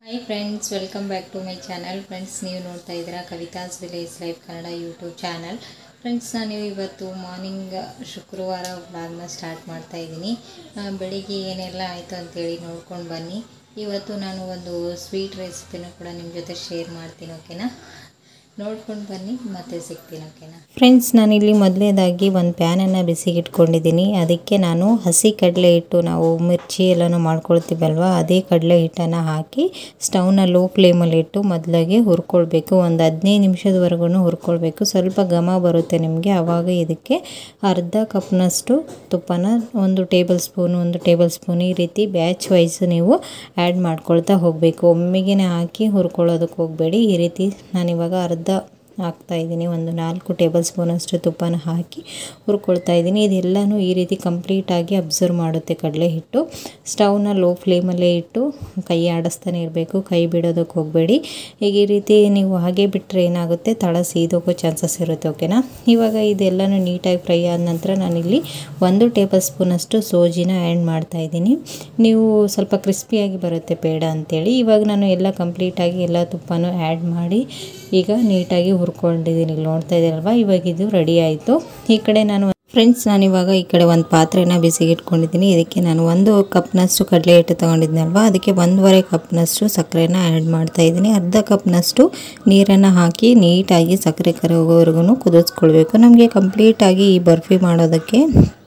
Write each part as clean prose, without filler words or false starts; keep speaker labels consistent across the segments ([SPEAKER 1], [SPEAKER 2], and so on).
[SPEAKER 1] Hi friends, welcome back to my channel. Friends, ನೀವು ನೋಡ್ತಾ ಇದ್ದೀರಾ Kavitha's village life Kannada YouTube channel. Friends, ನಾನು ಇವತ್ತು ಮಾರ್ನಿಂಗ್ ಶುಕ್ರವಾರ ವ್ಲಾಗ್ನ ಸ್ಟಾರ್ಟ್ ಮಾಡ್ತಾ ಇದ್ದೀನಿ. ಬೆಳಿಗ್ಗೆ ಏನೆಲ್ಲ ಆಯಿತು ಅಂತೇಳಿ ನೋಡ್ಕೊಂಡು ಬನ್ನಿ. ಇವತ್ತು ನಾನು ಒಂದು ಸ್ವೀಟ್ ರೆಸಿಪಿನೂ ಕೂಡ ನಿಮ್ಮ ಜೊತೆ ಶೇರ್ ಮಾಡ್ತೀನಿ. ಓಕೆನಾ? ನೋಡ್ಕೊಂಡು ಬನ್ನಿ, ಮತ್ತೆ ಸಿಗ್ತೀನಿ. ಓಕೆನಾ ಫ್ರೆಂಡ್ಸ್, ನಾನಿಲ್ಲಿ ಮೊದಲನೇದಾಗಿ ಒಂದು ಪ್ಯಾನನ್ನು ಬಿಸಿಗೆ ಇಟ್ಕೊಂಡಿದ್ದೀನಿ. ಅದಕ್ಕೆ ನಾನು ಹಸಿ ಕಡಲೆ ಹಿಟ್ಟು, ನಾವು ಮಿರ್ಚಿ ಎಲ್ಲನೂ ಮಾಡ್ಕೊಳ್ತೀವಲ್ವ, ಅದೇ ಕಡಲೆ ಹಿಟ್ಟನ್ನು ಹಾಕಿ ಸ್ಟವ್ನ ಲೋ ಫ್ಲೇಮಲ್ಲಿ ಇಟ್ಟು ಮೊದಲಾಗಿ ಹುರ್ಕೊಳ್ಬೇಕು. ಒಂದು 15 ನಿಮಿಷದವರೆಗೂ ಹುರ್ಕೊಳ್ಬೇಕು. ಸ್ವಲ್ಪ ಘಮ ಬರುತ್ತೆ ನಿಮಗೆ. ಆವಾಗ ಇದಕ್ಕೆ ಅರ್ಧ ಕಪ್ನಷ್ಟು ತುಪ್ಪನ 1 ಟೇಬಲ್ ಸ್ಪೂನ್ ಈ ರೀತಿ ಬ್ಯಾಚ್ ವೈಸ್ ನೀವು ಆ್ಯಡ್ ಮಾಡ್ಕೊಳ್ತಾ ಹೋಗಬೇಕು. ಒಮ್ಮೆಗೆ ಹಾಕಿ ಹುರ್ಕೊಳ್ಳೋದಕ್ಕೆ ಹೋಗಬೇಡಿ. ಈ ರೀತಿ ನಾನಿವಾಗ ಅರ್ಧ ಹಾಕ್ತಾ ಇದ್ದೀನಿ. ಒಂದು 4 ಟೇಬಲ್ ಸ್ಪೂನಷ್ಟು ತುಪ್ಪನ ಹಾಕಿ ಹುರ್ಕೊಳ್ತಾ ಇದ್ದೀನಿ. ಇದೆಲ್ಲನೂ ಈ ರೀತಿ ಕಂಪ್ಲೀಟಾಗಿ ಅಬ್ಸರ್ವ್ ಮಾಡುತ್ತೆ ಕಡಲೆ ಹಿಟ್ಟು. ಸ್ಟವ್ನ ಲೋ ಫ್ಲೇಮಲ್ಲೇ ಇಟ್ಟು ಕೈ ಆಡಿಸ್ತಾನೆ ಇರಬೇಕು. ಕೈ ಬಿಡೋದಕ್ಕೆ ಹೋಗಬೇಡಿ. ಈಗ ಈ ರೀತಿ ನೀವು ಹಾಗೆ ಬಿಟ್ಟರೆ ಏನಾಗುತ್ತೆ, ತಳ ಸೀದೋಗೋ ಚಾನ್ಸಸ್ ಇರುತ್ತೆ. ಓಕೆನಾ? ಇವಾಗ ಇದೆಲ್ಲನೂ ನೀಟಾಗಿ ಫ್ರೈ ಆದ ನಂತರ ನಾನಿಲ್ಲಿ 1 ಟೇಬಲ್ ಸ್ಪೂನಷ್ಟು ಸೋಜಿನ ಆ್ಯಡ್ ಮಾಡ್ತಾ ಇದ್ದೀನಿ. ನೀವು ಸ್ವಲ್ಪ ಕ್ರಿಸ್ಪಿಯಾಗಿ ಬರುತ್ತೆ ಬೇಡ ಅಂಥೇಳಿ. ಇವಾಗ ನಾನು ಎಲ್ಲ ಕಂಪ್ಲೀಟಾಗಿ ಎಲ್ಲ ತುಪ್ಪನೂ ಆ್ಯಡ್ ಮಾಡಿ ಈಗ ನೀಟಾಗಿ ಹುರ್ಕೊಂಡಿದ್ದೀನಿ. ಇಲ್ಲಿ ನೋಡ್ತಾ ಇದ್ದೀರಲ್ವ, ಇವಾಗ ಇದು ರೆಡಿ ಆಯಿತು. ಈ ಕಡೆ ನಾನಿವಾಗ ಈ ಕಡೆ ಒಂದು ಪಾತ್ರೆನ ಬಿಸಿಗೆ ಇಟ್ಕೊಂಡಿದ್ದೀನಿ. ಇದಕ್ಕೆ ನಾನು 1 ಕಪ್ನಷ್ಟು ಕಡಲೆ ಹಿಟ್ಟು ತೊಗೊಂಡಿದ್ನಲ್ವ, ಅದಕ್ಕೆ 1.5 ಕಪ್ನಷ್ಟು ಸಕ್ಕರೆನ ಆ್ಯಡ್ ಮಾಡ್ತಾ ಇದ್ದೀನಿ. ಅರ್ಧ ಕಪ್ನಷ್ಟು ನೀರನ್ನು ಹಾಕಿ ನೀಟಾಗಿ ಸಕ್ಕರೆ ಕರಗೋವರೆಗೂ ಕುದಿಸ್ಕೊಳ್ಬೇಕು. ನಮಗೆ ಕಂಪ್ಲೀಟಾಗಿ ಈ ಬರ್ಫಿ ಮಾಡೋದಕ್ಕೆ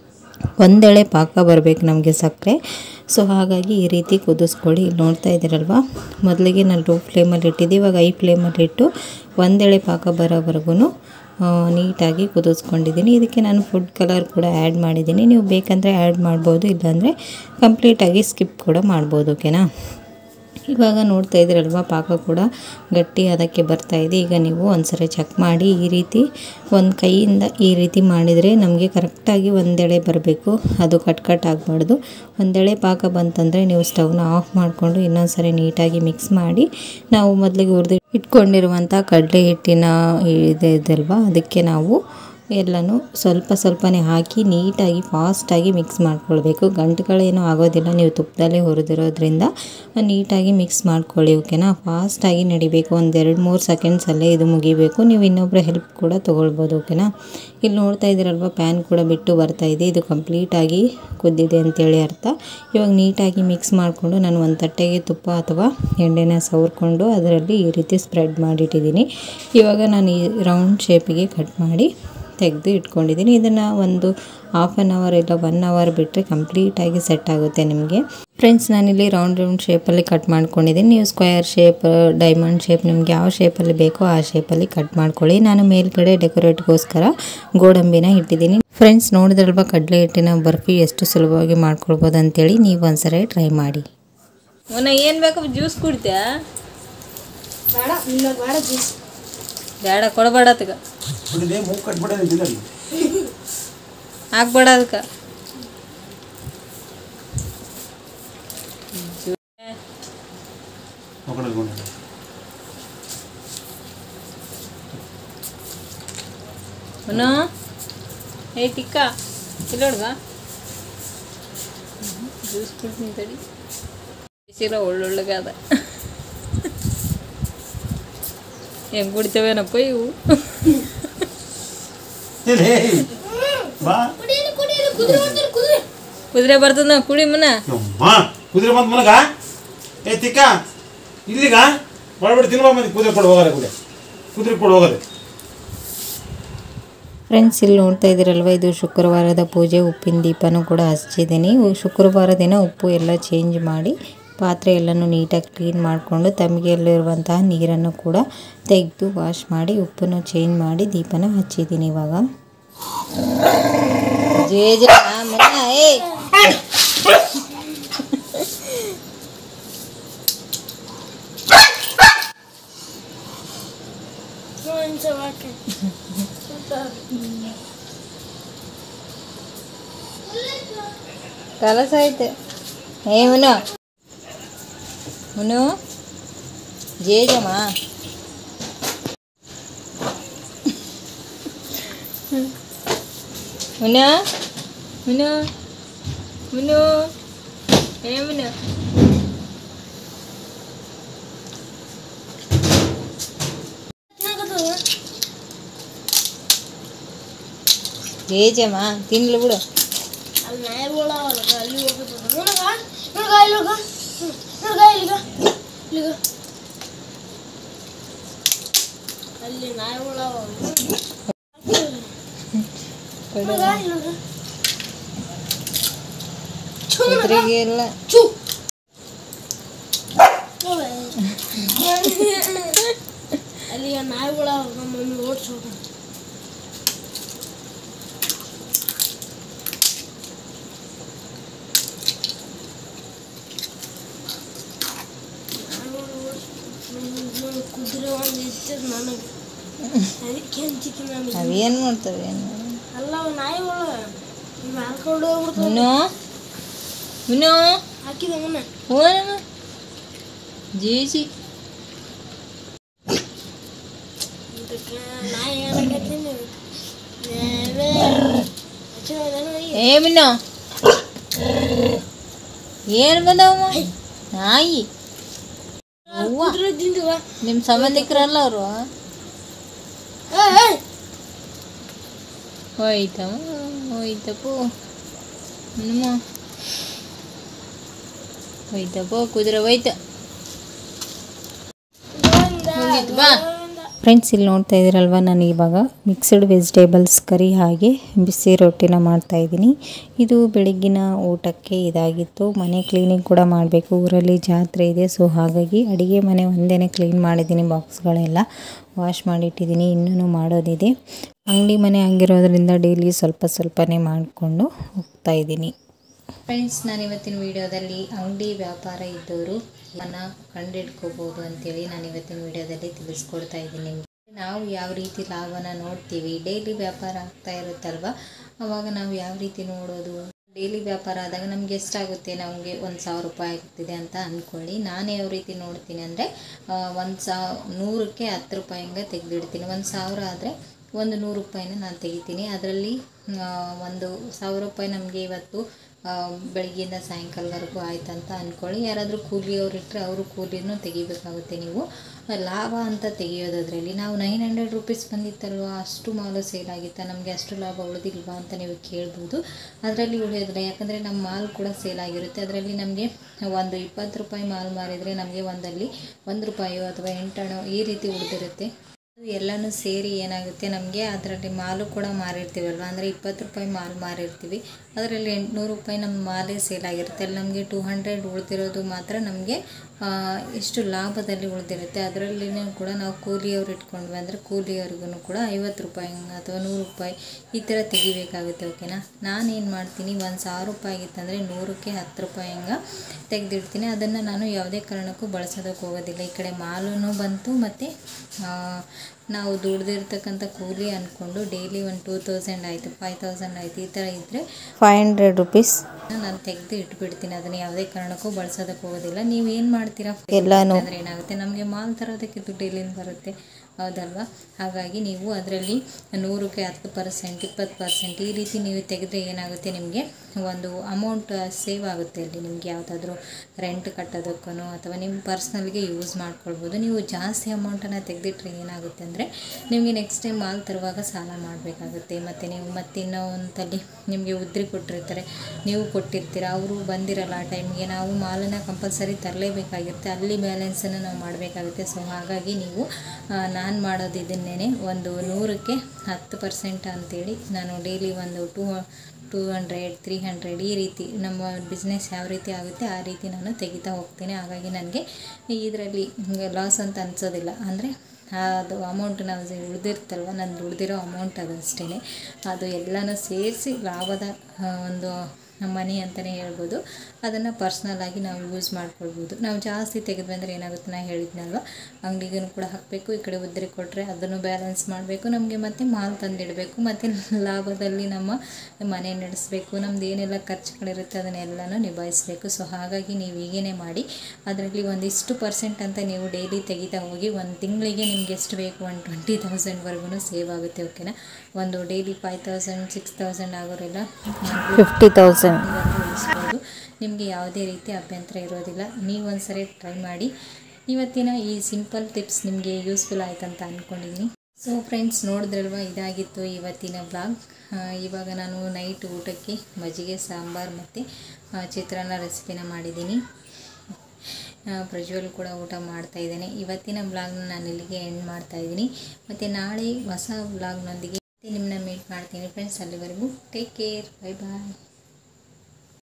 [SPEAKER 1] ಒಂದೆಳೆ ಪಾಕ ಬರಬೇಕು ನಮಗೆ ಸಕ್ಕರೆ. ಸೊ ಹಾಗಾಗಿ ಈ ರೀತಿ ಕುದಿಸ್ಕೊಳ್ಳಿ. ಇಲ್ಲಿ ನೋಡ್ತಾ ಇದ್ದೀರಲ್ವ, ಮೊದಲಿಗೆ ನಾನು ಲೋ ಫ್ಲೇಮಲ್ಲಿ ಇಟ್ಟಿದ್ದೆ. ಇವಾಗ ಹೈ ಫ್ಲೇಮಲ್ಲಿ ಇಟ್ಟು ಒಂದೆಳೆ ಪಾಕ ಬರೋವರೆಗೂ ನೀಟಾಗಿ ಕುದಿಸ್ಕೊಂಡಿದ್ದೀನಿ. ಇದಕ್ಕೆ ನಾನು ಫುಡ್ ಕಲರ್ ಕೂಡ ಆ್ಯಡ್ ಮಾಡಿದ್ದೀನಿ. ನೀವು ಬೇಕಂದರೆ ಆ್ಯಡ್ ಮಾಡ್ಬೋದು, ಇಲ್ಲಾಂದರೆ ಕಂಪ್ಲೀಟಾಗಿ ಸ್ಕಿಪ್ ಕೂಡ ಮಾಡ್ಬೋದು. ಓಕೆನಾ? ಇವಾಗ ನೋಡ್ತಾ ಇದ್ದೀರಲ್ವ, ಪಾಕ ಕೂಡ ಗಟ್ಟಿ ಅದಕ್ಕೆ ಬರ್ತಾಯಿದೆ. ಈಗ ನೀವು ಒಂದ್ಸರಿ ಚೆಕ್ ಮಾಡಿ. ಈ ರೀತಿ ಒಂದು ಕೈಯಿಂದ ಈ ರೀತಿ ಮಾಡಿದರೆ ನಮಗೆ ಕರೆಕ್ಟಾಗಿ ಒಂದೆಳೆ ಬರಬೇಕು. ಅದು ಕಟ್ ಆಗಬಾರ್ದು. ಒಂದೆಳೆ ಪಾಕ ಬಂತಂದರೆ ನೀವು ಸ್ಟವ್ನ ಆಫ್ ಮಾಡಿಕೊಂಡು ಇನ್ನೊಂದ್ಸರಿ ನೀಟಾಗಿ ಮಿಕ್ಸ್ ಮಾಡಿ, ನಾವು ಮೊದಲಿಗೆ ಹುರಿದು ಇಟ್ಕೊಂಡಿರುವಂಥ ಕಡಲೆ ಹಿಟ್ಟಿನ ಇದಲ್ವ, ಅದಕ್ಕೆ ನಾವು ಎಲ್ಲನೂ ಸ್ವಲ್ಪನೇ ಹಾಕಿ ನೀಟಾಗಿ ಫಾಸ್ಟಾಗಿ ಮಿಕ್ಸ್ ಮಾಡ್ಕೊಳ್ಬೇಕು. ಗಂಟುಗಳೇನೂ ಆಗೋದಿಲ್ಲ, ನೀವು ತುಪ್ಪದಲ್ಲೇ ಹುರಿದಿರೋದ್ರಿಂದ ನೀಟಾಗಿ ಮಿಕ್ಸ್ ಮಾಡ್ಕೊಳ್ಳಿ. ಓಕೆನಾ? ಫಾಸ್ಟಾಗಿ ನಡಿಬೇಕು. ಒಂದು 2-3 ಸೆಕೆಂಡ್ಸಲ್ಲೇ ಇದು ಮುಗಿಬೇಕು. ನೀವು ಇನ್ನೊಬ್ಬರ ಹೆಲ್ಪ್ ಕೂಡ ತೊಗೊಳ್ಬೋದು. ಓಕೆನಾ? ಇಲ್ಲಿ ನೋಡ್ತಾ ಇದ್ದೀರಲ್ವ, ಪ್ಯಾನ್ ಕೂಡ ಬಿಟ್ಟು ಬರ್ತಾಯಿದೆ. ಇದು ಕಂಪ್ಲೀಟಾಗಿ ಕುದ್ದಿದೆ ಅಂತೇಳಿ ಅರ್ಥ. ಇವಾಗ ನೀಟಾಗಿ ಮಿಕ್ಸ್ ಮಾಡಿಕೊಂಡು ನಾನು ಒಂದು ತಟ್ಟೆಗೆ ತುಪ್ಪ ಅಥವಾ ಎಣ್ಣೆನ ಸವರ್ಕೊಂಡು ಅದರಲ್ಲಿ ಈ ರೀತಿ ಸ್ಪ್ರೆಡ್ ಮಾಡಿಟ್ಟಿದ್ದೀನಿ. ಇವಾಗ ನಾನು ಈ ರೌಂಡ್ ಶೇಪಿಗೆ ಕಟ್ ಮಾಡಿ ತೆಗೆದು ಇಟ್ಕೊಂಡಿದ್ದೀನಿ. ಇದನ್ನು ಒಂದು 1/2 ಅವರ್ ಇಲ್ಲ 1 ಅವರ್ ಬಿಟ್ಟರೆ ಕಂಪ್ಲೀಟಾಗಿ ಸೆಟ್ ಆಗುತ್ತೆ ನಿಮಗೆ. ಫ್ರೆಂಡ್ಸ್, ನಾನಿಲ್ಲಿ ರೌಂಡ್ ಶೇಪಲ್ಲಿ ಕಟ್ ಮಾಡ್ಕೊಂಡಿದ್ದೀನಿ. ನೀವು ಸ್ಕ್ವೇರ್ ಶೇಪ್, ಡೈಮಂಡ್ ಶೇಪ್, ನಿಮ್ಗೆ ಯಾವ ಶೇಪಲ್ಲಿ ಬೇಕೋ ಆ ಶೇಪಲ್ಲಿ ಕಟ್ ಮಾಡ್ಕೊಳ್ಳಿ. ನಾನು ಮೇಲ್ಗಡೆ ಡೆಕೋರೇಟ್ಗೋಸ್ಕರ ಗೋಡಂಬಿನ ಇಟ್ಟಿದ್ದೀನಿ. ಫ್ರೆಂಡ್ಸ್, ನೋಡಿದ್ರಲ್ವ ಕಡಲೆ ಹಿಟ್ಟಿನ ಬರ್ಫಿ ಎಷ್ಟು ಸುಲಭವಾಗಿ ಮಾಡ್ಕೊಳ್ಬೋದು ಅಂತೇಳಿ. ನೀವು ಒಂದ್ಸರಿ ಟ್ರೈ ಮಾಡಿ.
[SPEAKER 2] ಏನು ಬೇಕು? ಜ್ಯೂಸ್ ಕುಡಿತ್ಯಾ? ಬೇಡ, ಕೊಡಬೇಡ. ಅದಕ್ಕೆ ಹಾಕ್ಬೇಡ. ಅದಕ್ಕೆ ಟಿಕ್ಕ ಇಲ್ಲೋಡ್ಗ ಜ್ಯೂಸ್ ಕುಡ್ತೀನಿ ತಡಿ. ಬಿಸಿಲ ಒಳ್ಳೊಳ್ಳಗ ಅದ. ಹೆಂಗೆ ಕುಡಿತೇವೇನಪ್ಪ ಇವು? ಕುದುರೆ ಬರ್ತದ, ಕುಡಿ ಮನ.
[SPEAKER 3] ಕುದುರೆ ಬಂತ ಮನಗ. ಏ ತಿಕ್ಕ, ಇಲ್ಲಿಗ ಮಾಡ್ಬಿಟ್ಟು ತಿನ್ಬಾ. ಮಂದಿ ಕುದುರೆ ಕೊಡು ಹೋಗಾರೆ, ಕುದುರೆ ಕೊಡು ಹೋಗಾರೆ.
[SPEAKER 1] ಫ್ರೆಂಡ್ಸ್, ಇಲ್ಲಿ ನೋಡ್ತಾ ಇದ್ದೀರಲ್ವ, ಇದು ಶುಕ್ರವಾರದ ಪೂಜೆ. ಉಪ್ಪಿನ ದೀಪನೂ ಕೂಡ ಹಚ್ಚಿದ್ದೀನಿ. ಶುಕ್ರವಾರ ದಿನ ಉಪ್ಪು ಎಲ್ಲ ಚೇಂಜ್ ಮಾಡಿ ಪಾತ್ರೆ ಎಲ್ಲನೂ ನೀಟಾಗಿ ಕ್ಲೀನ್ ಮಾಡಿಕೊಂಡು ತಮಗೆಯಲ್ಲಿರುವಂತಹ ನೀರನ್ನು ಕೂಡ ತೆಗೆದು ವಾಶ್ ಮಾಡಿ ಉಪ್ಪನ್ನು ಚೇಂಜ್ ಮಾಡಿ ದೀಪನ ಹಚ್ಚಿದ್ದೀನಿ. ಇವಾಗ
[SPEAKER 2] ಕೆಲಸ ಐತೆ. ಮುನು ಮುನು ಜೇಜಮ್ಮ ಮುನು ಮುನು ಮುನು ಏ ಮುನು
[SPEAKER 1] ಬೇಜಮ್ಮ ತಿನ್ಲು ಬಿಡು.
[SPEAKER 4] ಅಲ್ಲಿ ನಾಯಿಗಳ ಅಲ್ಲಿ ಹೋಗ್ಬೇಕು ನೋಡಗ ಇಲ್ಲಿಗ ಅಲ್ಲಿ ನಾಯಿಗಳ
[SPEAKER 1] ಕುದುರೆಗೆ ಎಲ್ಲ
[SPEAKER 4] ಅಲ್ಲಿ ನಾಯಿಗಳ ಮಮ್ಮಿ ಓಡಿಸೋದು. ಕುದುರೆ ಒಂದು ಇರ್ತದೆ ನನಗೆ ಅದಕ್ಕೆ ಅಂಜಿಕೆ ನನಗೆ.
[SPEAKER 1] ಅವೇನು ಮಾಡ್ತವೆ
[SPEAKER 4] ಅಲ್ಲ ನಾಯಿಗಳು ಮಾರ್ಕೊಂಡು ಹೋಗ್ಬಿಡ್ತಾವೆ.
[SPEAKER 1] ಮಿನೋ
[SPEAKER 4] ಹಾಕಿದೆ ಮುನ್ನ
[SPEAKER 1] ಹೋನಮ್ಮ ಜೇಜಿ
[SPEAKER 4] ಇದಕ್ಕೆ ನಾಯಿ ಏನಾಗತ್ತೀನಿ
[SPEAKER 1] ಏ ಮಿನೋ ಏನು ಬಂದವಮ್ಮ ನಾಯಿ
[SPEAKER 4] ಕುದುರೆ ತಿಂದಿವ.
[SPEAKER 1] ನಿಮ್ಮ ಸಂಬಂಧಿಕರಲ್ಲ ಅವರು ಹೋಯ್ತಪ್ಪ ಹನುಮ ಹೋಯ್ತಪ್ಪ ಕುದುರೆ ಹೋಯ್ತ. ಬಾ ಫ್ರೆಂಡ್ಸ್, ಇಲ್ಲಿ ನೋಡ್ತಾ ಇದ್ದೀರಲ್ವ, ನಾನು ಇವಾಗ ಮಿಕ್ಸ್ಡ್ ವೆಜಿಟೇಬಲ್ಸ್ ಕರಿ ಹಾಗೆ ಬಿಸಿ ರೊಟ್ಟಿನ ಮಾಡ್ತಾಯಿದ್ದೀನಿ. ಇದು ಬೆಳಗ್ಗಿನ ಊಟಕ್ಕೆ ಇದಾಗಿತ್ತು. ಮನೆ ಕ್ಲೀನಿಂಗ್ ಕೂಡ ಮಾಡಬೇಕು, ಊರಲ್ಲಿ ಜಾತ್ರೆ ಇದೆ. ಸೊ ಹಾಗಾಗಿ ಅಡುಗೆ ಮನೆ ಒಂದೇ ಕ್ಲೀನ್ ಮಾಡಿದ್ದೀನಿ, ಬಾಕ್ಸ್ಗಳೆಲ್ಲ ವಾಶ್ ಮಾಡಿಟ್ಟಿದ್ದೀನಿ, ಇನ್ನೂ ಮಾಡೋದಿದೆ. ಅಂಗಡಿ ಮನೆ ಆಗಿರೋದ್ರಿಂದ ಡೈಲಿ ಸ್ವಲ್ಪನೇ ಮಾಡಿಕೊಂಡು ಹೋಗ್ತಾಯಿದ್ದೀನಿ. ಫ್ರೆಂಡ್ಸ್, ನಾನು ಇವತ್ತಿನ ವಿಡಿಯೋದಲ್ಲಿ ಅಂಗಡಿ ವ್ಯಾಪಾರ ಇದ್ದವರು ಕಂಡಿಡ್ಕೋಬೋದು ಅಂತೇಳಿ ನಾನು ಇವತ್ತಿನ ವಿಡಿಯೋದಲ್ಲಿ ತಿಳಿಸ್ಕೊಡ್ತಾ ಇದ್ದೀನಿ ನಿಮಗೆ. ನಾವು ಯಾವ ರೀತಿ ಲಾಭನ ನೋಡ್ತೀವಿ, ಡೈಲಿ ವ್ಯಾಪಾರ ಆಗ್ತಾ ಇರುತ್ತಲ್ವ, ಅವಾಗ ನಾವು ಯಾವ ರೀತಿ ನೋಡೋದು. ಡೈಲಿ ವ್ಯಾಪಾರ ಆದಾಗ ನಮ್ಗೆ ಎಷ್ಟಾಗುತ್ತೆ, ನಮಗೆ 1,000 ರೂಪಾಯಿ ಆಗ್ತಿದೆ ಅಂತ ಅಂದ್ಕೊಳ್ಳಿ. ನಾನು ಯಾವ ರೀತಿ ನೋಡ್ತೀನಿ ಅಂದರೆ 100ಕ್ಕೆ 10 ರೂಪಾಯಿ ಹಂಗೆ ತೆಗೆದಿಡ್ತೀನಿ. 1,000 ಆದರೆ 100 ರೂಪಾಯಿನ ನಾನು ತೆಗಿತೀನಿ. ಅದರಲ್ಲಿ 1,000 ರೂಪಾಯಿ ನಮಗೆ ಇವತ್ತು ಬೆಳಗ್ಗೆಯಿಂದ ಸಾಯಂಕಾಲವರೆಗೂ ಆಯ್ತು ಅಂತ ಅಂದ್ಕೊಳ್ಳಿ. ಯಾರಾದರೂ ಕೂಲಿಯವ್ರು ಇಟ್ಟರೆ ಅವರು ಕೂಲಿನೂ ತೆಗಿಬೇಕಾಗುತ್ತೆ. ನೀವು ಲಾಭ ಅಂತ ತೆಗಿಯೋದರಲ್ಲಿ ನಾವು 900 ರೂಪೀಸ್ ಬಂದಿತ್ತಲ್ವ, ಅಷ್ಟು ಮಾಲು ಸೇಲ್ ಆಗಿತ್ತಾ, ನಮಗೆ ಅಷ್ಟು ಲಾಭ ಉಳಿದಿಲ್ವಾ ಅಂತ ನೀವು ಕೇಳ್ಬೋದು. ಅದರಲ್ಲಿ ಉಳಿಯೋದಿಲ್ಲ, ಯಾಕಂದರೆ ನಮ್ಮ ಮಾಲ್ ಕೂಡ ಸೇಲ್ ಆಗಿರುತ್ತೆ. ಅದರಲ್ಲಿ ನಮಗೆ ಒಂದು 20 ರೂಪಾಯಿ ಮಾಲ್ ಮಾರಿದರೆ ನಮಗೆ ಒಂದಲ್ಲಿ 1 ರೂಪಾಯೋ ಅಥವಾ 8 ಅಣೋ ಈ ರೀತಿ ಉಳಿದಿರುತ್ತೆ. ಎಲ್ಲನೂ ಸೇರಿ ಏನಾಗುತ್ತೆ, ನಮಗೆ ಅದರಲ್ಲಿ ಮಾಲು ಕೂಡ ಮಾರಿರ್ತೀವಲ್ವ, ಅಂದರೆ 20 ರೂಪಾಯಿ ಮಾಲ್ ಮಾರಿರ್ತೀವಿ, ಅದರಲ್ಲಿ 800 ರೂಪಾಯಿ ನಮ್ಮ ಮಾಲೇ ಸೇಲ್ ಆಗಿರುತ್ತೆ. ಅಲ್ಲಿ ನಮಗೆ 200 ಉಳಿದಿರೋದು ಮಾತ್ರ ನಮಗೆ ಎಷ್ಟು ಲಾಭದಲ್ಲಿ ಉಳಿದಿರುತ್ತೆ. ಅದರಲ್ಲಿನೂ ಕೂಡ ನಾವು ಕೂಲಿಯವ್ರು ಇಟ್ಕೊಂಡ್ವಿ ಅಂದರೆ ಕೂಲಿಯವ್ರಿಗೂ ಕೂಡ 50 ರೂಪಾಯಿ ಅಥವಾ 100 ರೂಪಾಯಿ ಈ ಥರ ತೆಗಿಬೇಕಾಗುತ್ತೆ. ಓಕೆನಾ, ನಾನೇನು ಮಾಡ್ತೀನಿ, 1,000 ರೂಪಾಯಿ ಆಗಿತ್ತಂದರೆ 100ಕ್ಕೆ 10 ರೂಪಾಯಿ ಹಂಗೆ ತೆಗೆದಿಡ್ತೀನಿ. ಅದನ್ನು ನಾನು ಯಾವುದೇ ಕಾರಣಕ್ಕೂ ಬಳಸೋದಕ್ಕೆ ಹೋಗೋದಿಲ್ಲ. ಈ ಕಡೆ ಮಾಲೂ ಬಂತು, ಮತ್ತು ನಾವು ದುಡ್ದಿರ್ತಕ್ಕಂಥ ಕೂಲಿ ಅಂದ್ಕೊಂಡು ಡೈಲಿ ಒಂದು 2,000 ಆಯಿತು, 5,000 ಆಯಿತು, ಈ ಥರ ಇದ್ದರೆ 500 ರೂಪೀಸ್ ನಾನು ತೆಗೆದು ಇಟ್ಬಿಡ್ತೀನಿ. ಅದನ್ನು ಯಾವುದೇ ಕಾರಣಕ್ಕೂ ಬಳಸೋದಕ್ಕೆ ಹೋಗೋದಿಲ್ಲ. ನೀವೇನು ಮಾಡ್ತೀರಾ ಎಲ್ಲನೂ ಅಂದರೆ ಏನಾಗುತ್ತೆ, ನಮಗೆ ಮಾಲ್ ತರೋದಕ್ಕೆ ದುಡ್ಡು ಎಲ್ಲಿಂದ ಬರುತ್ತೆ, ಹೌದಲ್ವಾ? ಹಾಗಾಗಿ ನೀವು ಅದರಲ್ಲಿ 100ಕ್ಕೆ 10%, 20% ಈ ರೀತಿ ನೀವು ತೆಗೆದ್ರೆ ಏನಾಗುತ್ತೆ, ನಿಮಗೆ ಒಂದು ಅಮೌಂಟ್ ಸೇವ್ ಆಗುತ್ತೆ. ಅಲ್ಲಿ ನಿಮಗೆ ಯಾವುದಾದ್ರೂ ರೆಂಟ್ ಕಟ್ಟೋದಕ್ಕೂ ಅಥವಾ ನಿಮ್ಮ ಪರ್ಸ್ನಲ್ಗೆ ಯೂಸ್ ಮಾಡ್ಕೊಳ್ಬೋದು. ನೀವು ಜಾಸ್ತಿ ಅಮೌಂಟನ್ನು ತೆಗೆದಿಟ್ರೆ ಏನಾಗುತ್ತೆ ಅಂದರೆ ನಿಮಗೆ ನೆಕ್ಸ್ಟ್ ಟೈಮ್ ಮಾಲ್ ತರುವಾಗ ಸಾಲ ಮಾಡಬೇಕಾಗುತ್ತೆ. ಮತ್ತು ನೀವು ಇನ್ನೂ ಒಂದಲ್ಲಿ ನಿಮಗೆ ಉದ್ರಿ ಕೊಟ್ಟಿರ್ತಾರೆ, ನೀವು ಕೊಟ್ಟಿರ್ತೀರ, ಅವರು ಬಂದಿರಲ್ಲ ಆ ಟೈಮ್ಗೆ, ನಾವು ಮಾಲನ್ನು ಕಂಪಲ್ಸರಿ ತರಲೇಬೇಕಾಗಿರುತ್ತೆ, ಅಲ್ಲಿ ಬ್ಯಾಲೆನ್ಸನ್ನು ನಾವು ಮಾಡಬೇಕಾಗುತ್ತೆ. ಸೊ ಹಾಗಾಗಿ ನೀವು ನಾನು ಮಾಡೋದು ಇದನ್ನೇ, ಒಂದು 100ಕ್ಕೆ 10% ಅಂತೇಳಿ ನಾನು ಡೈಲಿ ಒಂದು 200, 300 ಈ ರೀತಿ ನಮ್ಮ ಬಿಸ್ನೆಸ್ ಯಾವ ರೀತಿ ಆಗುತ್ತೆ ಆ ರೀತಿ ನಾನು ತೆಗಿತಾ ಹೋಗ್ತೀನಿ. ಹಾಗಾಗಿ ನನಗೆ ಇದರಲ್ಲಿ ಲಾಸ್ ಅಂತ ಅನಿಸೋದಿಲ್ಲ. ಅಂದರೆ ಅದು ಅಮೌಂಟ್ ನಾವು ಉಳಿದಿರ್ತಲ್ವ, ನಾನು ದುಡ್ದಿರೋ ಅಮೌಂಟ್ ಅದು ಅಷ್ಟೇ, ಅದು ಎಲ್ಲನೂ ಸೇರಿಸಿ ಲಾಭದ ಒಂದು ಮನಿ ಅಂತಲೇ ಹೇಳ್ಬೋದು. ಅದನ್ನು ಪರ್ಸ್ನಲಾಗಿ ನಾವು ಯೂಸ್ ಮಾಡ್ಕೊಳ್ಬೋದು. ನಾವು ಜಾಸ್ತಿ ತೆಗೆದ್ವಿ ಅಂದರೆ ಏನಾಗುತ್ತೆ, ನಾನು ಹೇಳಿದ್ನಲ್ವ, ಅಂಗಡಿಗೂ ಕೂಡ ಹಾಕಬೇಕು, ಈ ಕಡೆ ಉದ್ರಿ ಕೊಟ್ಟರೆ ಅದನ್ನು ಬ್ಯಾಲೆನ್ಸ್ ಮಾಡಬೇಕು, ನಮಗೆ ಮತ್ತೆ ಮಾಲ್ ತಂದಿಡಬೇಕು, ಮತ್ತು ಲಾಭದಲ್ಲಿ ನಮ್ಮ ಮನೆ ನಡೆಸಬೇಕು, ನಮ್ದು ಏನೆಲ್ಲ ಖರ್ಚುಗಳಿರುತ್ತೆ ಅದನ್ನೆಲ್ಲನೂ ನಿಭಾಯಿಸಬೇಕು. ಸೊ ಹಾಗಾಗಿ ನೀವು ಹೀಗೇ ಮಾಡಿ, ಅದರಲ್ಲಿ ಒಂದಿಷ್ಟು % ಅಂತ ನೀವು ಡೈಲಿ ತೆಗಿತಾ ಹೋಗಿ. ಒಂದು ತಿಂಗಳಿಗೆ ನಿಮ್ಗೆ ಎಷ್ಟು ಬೇಕು, 20,000ವರೆಗೂ ಸೇವ್ ಆಗುತ್ತೆ. ಓಕೆನಾ, ಒಂದು ಡೈಲಿ 5,000, 6,000 ಆಗೋರೆಲ್ಲ 50,000 ಉಳಿಸ್ಬೋದು. ನಿಮಗೆ ಯಾವುದೇ ರೀತಿ ಅಭ್ಯಂತರ ಇರೋದಿಲ್ಲ. ನೀವು ಒಂದ್ಸರಿ ಟ್ರೈ ಮಾಡಿ. ಇವತ್ತಿನ ಈ ಸಿಂಪಲ್ ಟಿಪ್ಸ್ ನಿಮಗೆ ಯೂಸ್ಫುಲ್ ಆಯ್ತು ಅಂತ ಅಂದ್ಕೊಂಡಿದ್ದೀನಿ. ಸೊ ಫ್ರೆಂಡ್ಸ್, ನೋಡಿದ್ರಲ್ವ, ಇದಾಗಿತ್ತು ಇವತ್ತಿನ ಬ್ಲಾಗ್. ಇವಾಗ ನಾನು ನೈಟ್ ಊಟಕ್ಕೆ ಮಜ್ಜಿಗೆ ಸಾಂಬಾರು ಮತ್ತು ಚಿತ್ರಾನ್ನ ರೆಸಿಪಿನ ಮಾಡಿದ್ದೀನಿ. ಪ್ರಜ್ವಲ್ ಕೂಡ ಊಟ ಮಾಡ್ತಾಯಿದ್ದಾನೆ. ಇವತ್ತಿನ ಬ್ಲಾಗ್ನ ನಾನು ಇಲ್ಲಿಗೆ ಎಂಡ್ ಮಾಡ್ತಾಯಿದ್ದೀನಿ. ಮತ್ತು ನಾಳೆ ಹೊಸ ಬ್ಲಾಗ್ನೊಂದಿಗೆ ನಿಮ್ಮನ್ನ ಮೀಟ್ ಮಾಡ್ತೀನಿ ಫ್ರೆಂಡ್ಸ್. ಅಲ್ಲಿವರೆಗೂ ಟೇಕ್ ಕೇರ್, ಬೈ ಬಾಯ್.